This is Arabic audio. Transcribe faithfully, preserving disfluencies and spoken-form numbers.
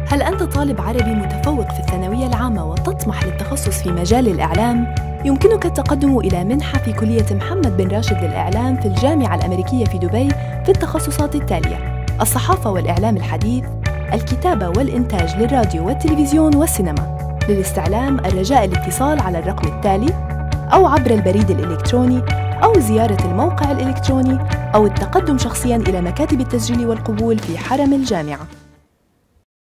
هل أنت طالب عربي متفوق في الثانوية العامة وتطمح للتخصص في مجال الإعلام؟ يمكنك التقدم إلى منحة في كلية محمد بن راشد للإعلام في الجامعة الأمريكية في دبي في التخصصات التالية: الصحافة والإعلام الحديث، الكتابة والإنتاج للراديو والتلفزيون والسينما. للاستعلام الرجاء الاتصال على الرقم التالي أو عبر البريد الإلكتروني أو زيارة الموقع الإلكتروني أو التقدم شخصياً إلى مكاتب التسجيل والقبول في حرم الجامعة.